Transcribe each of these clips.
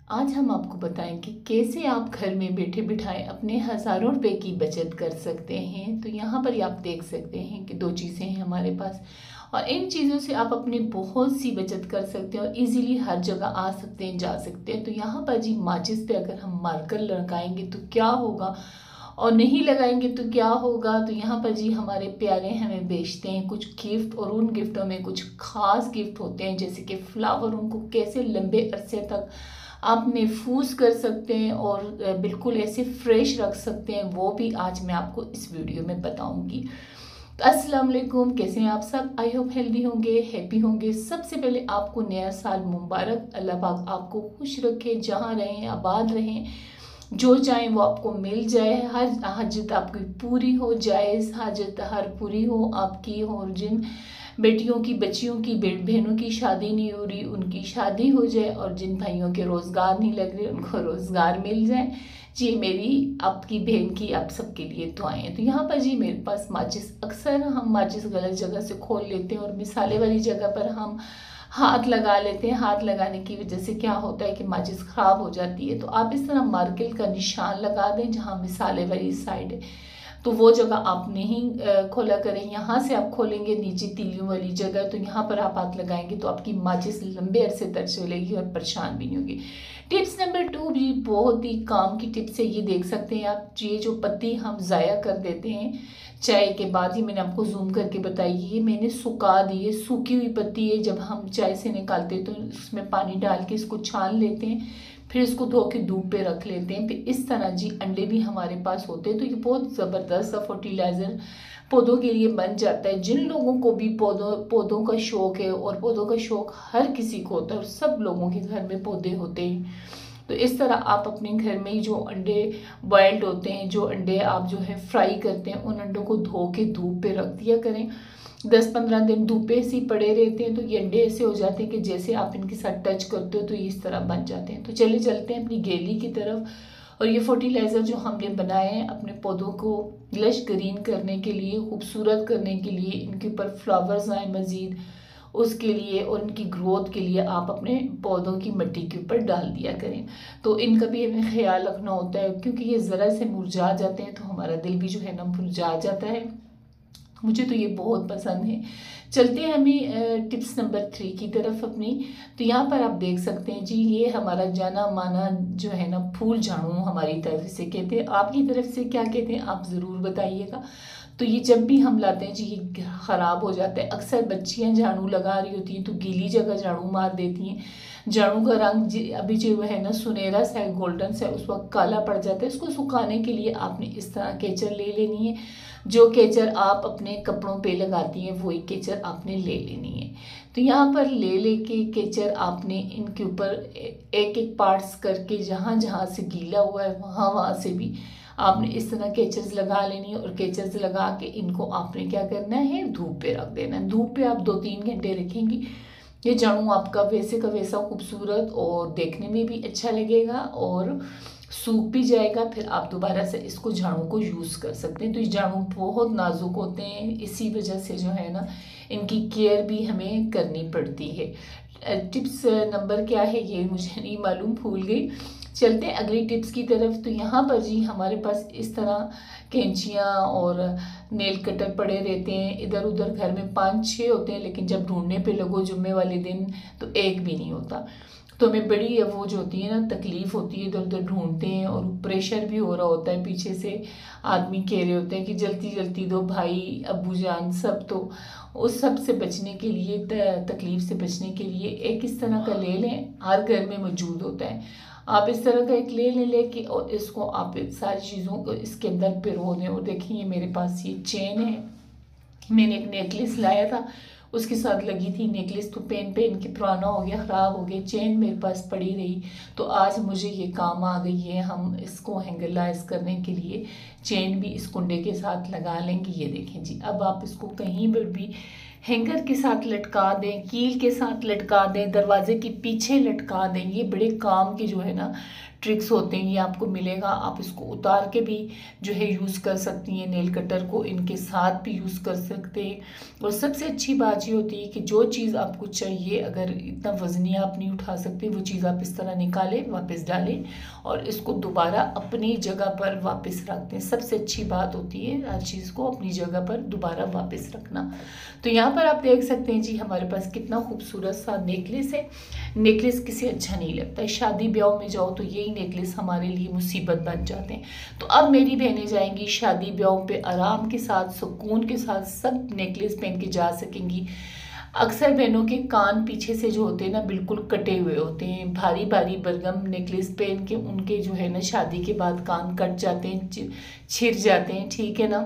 आज हम आपको बताएंगे कैसे आप घर में बैठे बिठाए अपने हज़ारों रुपए की बचत कर सकते हैं। तो यहाँ पर आप देख सकते हैं कि दो चीज़ें हैं हमारे पास और इन चीज़ों से आप अपनी बहुत सी बचत कर सकते हैं और इजीली हर जगह आ सकते हैं, जा सकते हैं। तो यहाँ पर जी माचिस पे अगर हम मार्कर लगाएंगे तो क्या होगा और नहीं लगाएंगे तो क्या होगा। तो यहाँ पर जी हमारे प्यारे हमें बेचते हैं कुछ गिफ्ट और उन गिफ्टों में कुछ खास गिफ्ट होते हैं, जैसे कि फ्लावर। उनको कैसे लंबे अरसे तक आप महफूज कर सकते हैं और बिल्कुल ऐसे फ्रेश रख सकते हैं, वो भी आज मैं आपको इस वीडियो में बताऊंगी। तो अस्सलाम वालेकुम, कैसे हैं आप सब। आई होप हेल्दी होंगे, हैप्पी होंगे। सबसे पहले आपको नया साल मुबारक। अल्लाह पाक आपको खुश रखे, जहाँ रहें आबाद रहें, जो चाहें वो आपको मिल जाए, हर हाजत आपकी पूरी हो, जायज़ हाजत हर पूरी हो आपकी हो। और जिन बेटियों की बच्चियों की बहनों की शादी नहीं हो रही उनकी शादी हो जाए, और जिन भाइयों के रोज़गार नहीं लग रहे उनको रोज़गार मिल जाए। जी मेरी आपकी बहन की आप सबके लिए दुआएं हैं। तो यहाँ पर जी मेरे पास माचिस, अक्सर हम माचिस गलत जगह से खोल लेते हैं और मिसाले वाली जगह पर हम हाथ लगा लेते हैं। हाथ लगाने की वजह से क्या होता है कि माचिस ख़राब हो जाती है। तो आप इस तरह मार्किल का निशान लगा दें जहाँ मिसाले वाली साइड है, तो वो जगह आप नहीं खोला करें। यहाँ से आप खोलेंगे नीचे तीलियों वाली जगह, तो यहाँ पर आप हाथ लगाएंगे तो आपकी माचिस लंबे अरसे तक चलेगी और परेशान भी नहीं होगी। टिप्स नंबर 2 भी बहुत ही काम की टिप्स है। ये देख सकते हैं आप, ये जो पत्ती हम ज़ाया कर देते हैं चाय के बाद, ही मैंने आपको जूम करके बताई, ये मैंने सुखा दी है, सूखी हुई पत्ती है। जब हम चाय से निकालते हैं तो उसमें पानी डाल के इसको छान लेते हैं, फिर इसको धो के धूप पे रख लेते हैं। फिर इस तरह जी अंडे भी हमारे पास होते हैं। तो ये बहुत ज़बरदस्त फर्टिलाइज़र पौधों के लिए बन जाता है। जिन लोगों को भी पौधों का शौक है, और पौधों का शौक हर किसी को होता है और सब लोगों के घर में पौधे होते हैं, तो इस तरह आप अपने घर में ही जो अंडे बॉयल्ड होते हैं, जो अंडे आप जो है फ्राई करते हैं, उन अंडों को धो के धूप पे रख दिया करें। 10-15 दिन धूप पे ऐसे ही पड़े रहते हैं तो ये अंडे ऐसे हो जाते हैं कि जैसे आप इनके साथ टच करते हो तो ये इस तरह बन जाते हैं। तो चलिए चलते हैं अपनी गैलरी की तरफ। और ये फर्टिलाइज़र जो हमने बनाए हैं अपने पौधों को लश ग्रीन करने के लिए, खूबसूरत करने के लिए, इनके ऊपर फ्लावर्स आए मज़ीद, उसके लिए और इनकी ग्रोथ के लिए आप अपने पौधों की मिट्टी के ऊपर डाल दिया करें। तो इनका भी हमें ख्याल रखना होता है, क्योंकि ये ज़रा से मुरझा जाते हैं तो हमारा दिल भी जो है ना मुरझा जाता है। मुझे तो ये बहुत पसंद है। चलते हैं हमें टिप्स नंबर 3 की तरफ अपनी। तो यहाँ पर आप देख सकते हैं जी, ये हमारा जाना माना जो है ना फूल झाड़ू हमारी तरफ से कहते हैं। आपकी तरफ से क्या कहते हैं आप ज़रूर बताइएगा। तो ये जब भी हम लाते हैं जी ये ख़राब हो जाता है। अक्सर बच्चियाँ झाड़ू लगा रही होती हैं तो गीली जगह झाड़ू मार देती हैं। झाड़ू का रंग अभी जो है ना सुनहरा सा है, गोल्डन सा है, उस वक्त काला पड़ जाता है। इसको सुखाने के लिए आपने इस तरह केचर ले लेनी है। जो केचर आप अपने कपड़ों पे लगाती हैं वही केचर आपने ले लेनी है। तो यहाँ पर ले लेके केचर आपने इनके ऊपर एक एक पार्ट्स करके जहाँ जहाँ से गीला हुआ है वहाँ वहाँ से भी आपने इस तरह केचर्स लगा लेनी है। और केचर्स लगा के इनको आपने क्या करना है, धूप पे रख देना है। धूप पे आप 2-3 घंटे रखेंगी, ये झाड़ू आपका वैसे का वैसा खूबसूरत और देखने में भी अच्छा लगेगा और सूख भी जाएगा। फिर आप दोबारा से इसको झाड़ू को यूज़ कर सकते हैं। तो ये झाड़ू बहुत नाजुक होते हैं, इसी वजह से जो है ना इनकी केयर भी हमें करनी पड़ती है। टिप्स नंबर क्या है ये मुझे नहीं मालूम, भूल गई। चलते हैं अगली टिप्स की तरफ। तो यहाँ पर जी हमारे पास इस तरह कैंचियाँ और नेल कटर पड़े रहते हैं इधर उधर। घर में 5-6 होते हैं, लेकिन जब ढूंढने पे लगो जुम्मे वाले दिन तो एक भी नहीं होता। तो हमें बड़ी वो जो होती है ना तकलीफ़ होती है, इधर उधर ढूंढते हैं और प्रेशर भी हो रहा होता है। पीछे से आदमी कह रहे होते हैं कि जल्दी जल्दी दो, भाई अब्बू जान सब। तो उस सब से बचने के लिए, तकलीफ़ से बचने के लिए एक इस तरह का ले लें, हर घर में मौजूद होता है। आप इस तरह का एक ले लेके और इसको आप सारी चीज़ों को इसके अंदर पिरो दें। और देखिए मेरे पास ये चेन है, मैंने एक नेकलेस लाया था उसके साथ लगी थी नेकलेस, तो पेन के पुराना हो गया, ख़राब हो गया। चेन मेरे पास पड़ी रही तो आज मुझे ये काम आ गई है। हम इसको हैंगरलाइज करने के लिए चेन भी इस कुंडे के साथ लगा लेंगे। ये देखें जी, अब आप इसको कहीं पर भी हैंगर के साथ लटका दें, कील के साथ लटका दें, दरवाजे के पीछे लटका दें। ये बड़े काम की जो है ना ट्रिक्स होते हैं, ये आपको मिलेगा। आप इसको उतार के भी जो है यूज़ कर सकती हैं, नेल कटर को इनके साथ भी यूज़ कर सकते हैं। और सबसे अच्छी बात ये होती है कि जो चीज़ आपको चाहिए, अगर इतना वजनी आप नहीं उठा सकते, वो चीज़ आप इस तरह निकालें, वापस डालें और इसको दोबारा अपनी जगह पर वापस रख दें। सबसे अच्छी बात होती है हर चीज़ को अपनी जगह पर दोबारा वापस रखना। तो यहाँ पर आप देख सकते हैं जी हमारे पास कितना खूबसूरत सा नेकलेस है। नेकलेस किसे अच्छा नहीं लगता है, शादी ब्याह में जाओ तो यही नेकलेस हमारे लिए मुसीबत बन जाते हैं। तो अब मेरी बहनें जाएंगी शादी ब्याह पे आराम के साथ, सुकून के साथ, सब नेकलेस पहन के जा सकेंगी। अक्सर बहनों के कान पीछे से जो होते हैं ना बिल्कुल कटे हुए होते हैं, भारी भारी बरगम नेकलेस पहन के उनके जो है ना शादी के बाद कान कट जाते हैं, छिर जाते हैं, ठीक है ना,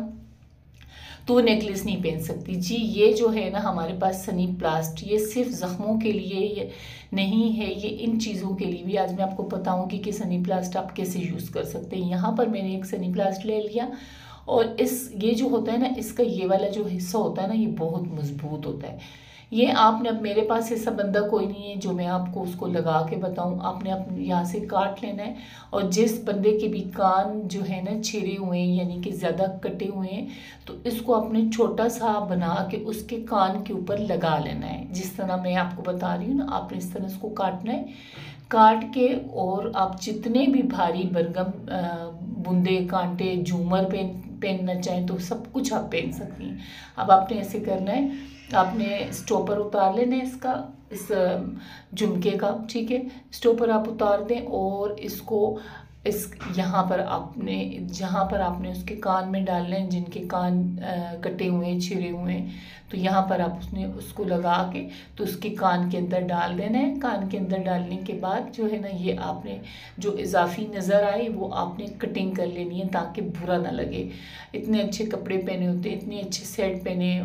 तो नेकलेस नहीं पहन सकती जी। ये जो है ना हमारे पास सनी प्लास्ट, ये सिर्फ ज़ख्मों के लिए ये नहीं है, ये इन चीज़ों के लिए भी आज मैं आपको बताऊंगी कि सनी प्लास्ट आप कैसे यूज़ कर सकते हैं। यहाँ पर मैंने एक सनी प्लास्ट ले लिया और ये जो होता है ना, इसका ये वाला जो हिस्सा होता है ना, ये बहुत मजबूत होता है। ये आपने, अब मेरे पास ऐसा बंदा कोई नहीं है जो मैं आपको उसको लगा के बताऊं, आपने अपने यहाँ से काट लेना है। और जिस बंदे के भी कान जो है ना छिरे हुए हैं, यानी कि ज़्यादा कटे हुए हैं, तो इसको आपने छोटा सा बना के उसके कान के ऊपर लगा लेना है। जिस तरह मैं आपको बता रही हूँ ना, आपने इस तरह इसको काटना है, काट के और आप जितने भी भारी बरगम बूंदे, कांटे, झूमर पहनना चाहें तो सब कुछ आप पहन सकती हैं। अब आपने ऐसे करना है, आपने स्टॉपर उतार लेना है इसका, इस झुमके का, ठीक है। स्टॉपर आप उतार दें और इसको इस यहाँ पर आपने, जहाँ पर आपने उसके कान में डालना है, जिनके कान कटे हुए हैं, छिरे हुए हैं, तो यहाँ पर आप उसको लगा के तो उसके कान के अंदर डाल देना है। कान के अंदर डालने के बाद जो है ना, ये आपने जो इजाफी नज़र आए वो आपने कटिंग कर लेनी है ताकि बुरा ना लगे। इतने अच्छे कपड़े पहने होते हैं, इतने अच्छे सेट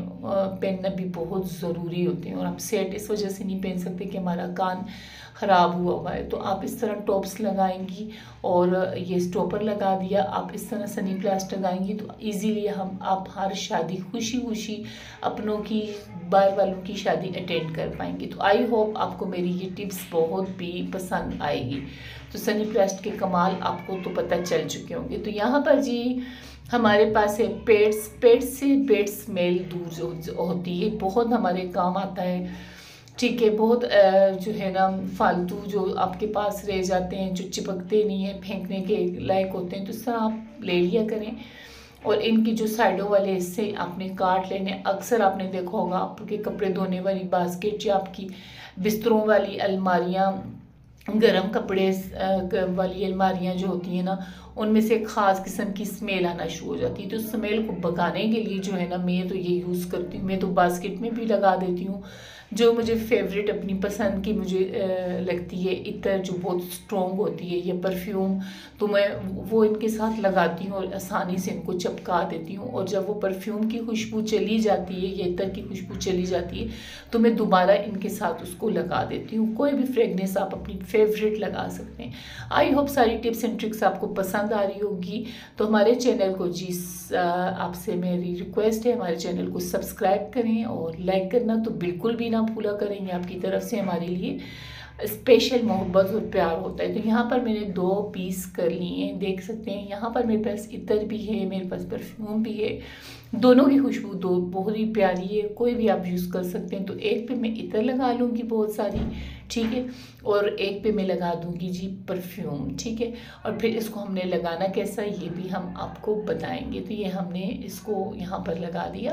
पहनना भी बहुत ज़रूरी होते हैं। और हम सेट इस वजह से नहीं पहन सकते कि हमारा कान ख़राब हुआ है। तो आप इस तरह टॉप्स लगाएंगी और ये स्टॉपर लगा दिया, आप इस तरह सनी प्लास्ट लगाएंगी तो इजीली आप हर शादी खुशी खुशी अपनों की, बाहर वालों की शादी अटेंड कर पाएंगे। तो आई होप आपको मेरी ये टिप्स बहुत भी पसंद आएगी। तो सनी प्लास्ट के कमाल आपको तो पता चल चुके होंगे। तो यहाँ पर जी हमारे पास है पेट्स से बेड स्मेल दूर होती है, बहुत हमारे काम आता है, ठीक है। बहुत जो है ना फालतू जो आपके पास रह जाते हैं, जो चिपकते नहीं हैं, फेंकने के लायक होते हैं, तो इस तरह आप ले लिया करें। और इनकी जो साइडों वाले हिस्से आपने काट लेने। अक्सर आपने देखा होगा आपके कपड़े धोने वाली बास्केट या आपकी बिस्तरों वाली अलमारियाँ, गर्म कपड़े वाली अलमारियाँ जो होती हैं ना, उनमें से एक ख़ास किस्म की स्मेल आना शुरू हो जाती है। तो स्मेल को भगाने के लिए जो है ना, मैं तो ये यूज़ करती हूँ, मैं तो बास्केट में भी लगा देती हूँ। जो मुझे फेवरेट अपनी पसंद की मुझे लगती है इत्र, जो बहुत स्ट्रॉन्ग होती है, ये परफ्यूम, तो मैं वो इनके साथ लगाती हूँ और आसानी से इनको चिपका देती हूँ। और जब वो परफ्यूम की खुशबू चली जाती है, ये इत्र की खुशबू चली जाती है, तो मैं दोबारा इनके साथ उसको लगा देती हूँ। कोई भी फ्रेगनेंस आप अपनी फेवरेट लगा सकते हैं। आई होप सारी टिप्स एंड ट्रिक्स आपको पसंद आ रही होगी। तो हमारे चैनल को जी आपसे मेरी रिक्वेस्ट है, हमारे चैनल को सब्सक्राइब करें और लाइक करना तो बिल्कुल भी ना भूला करेंगे। आपकी तरफ से हमारे लिए स्पेशल मोहब्बत और प्यार होता है। तो यहाँ पर मैंने 2 पीस कर लिए हैं, देख सकते हैं। यहाँ पर मेरे पास इत्र भी है, मेरे पास परफ्यूम भी है, दोनों की खुशबू बहुत ही प्यारी है, कोई भी आप यूज़ कर सकते हैं। तो एक पे मैं इत्र लगा लूँगी बहुत सारी, ठीक है, और एक पे मैं लगा दूँगी जी परफ्यूम, ठीक है। और फिर इसको हमने लगाना कैसा, ये भी हम आपको बताएंगे। तो ये हमने इसको यहाँ पर लगा दिया,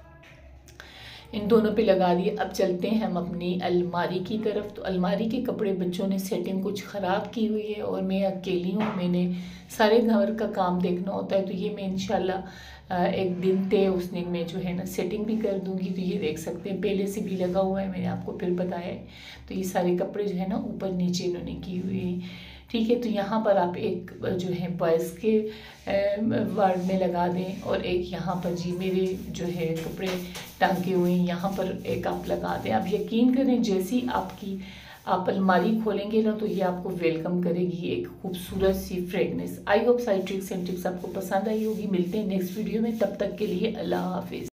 इन दोनों पे लगा दिए। अब चलते हैं हम अपनी अलमारी की तरफ। तो अलमारी के कपड़े बच्चों ने सेटिंग कुछ ख़राब की हुई है और मैं अकेली हूँ, मैंने सारे घर का काम देखना होता है। तो ये मैं इंशाल्लाह एक दिन तय उस दिन में जो है ना सेटिंग भी कर दूँगी। तो ये देख सकते हैं पहले से भी लगा हुआ है, मैंने आपको फिर बताया है। तो ये सारे कपड़े जो है ना ऊपर नीचे इन्होंने की हुई है, ठीक है। तो यहाँ पर आप एक जो है बॉयज़ के वार्ड में लगा दें और एक यहाँ पर जी मेरे जो है कपड़े टांगे हुए हैं, यहाँ पर एक आप लगा दें। आप यकीन करें जैसी आप अलमारी खोलेंगे ना, तो ये आपको वेलकम करेगी एक खूबसूरत सी फ्रेगनेंस। आई होप सारी ट्रिक्स एंड टिप्स आपको पसंद आई होगी। मिलते हैं नेक्स्ट वीडियो में, तब तक के लिए अल्लाह हाफिज़।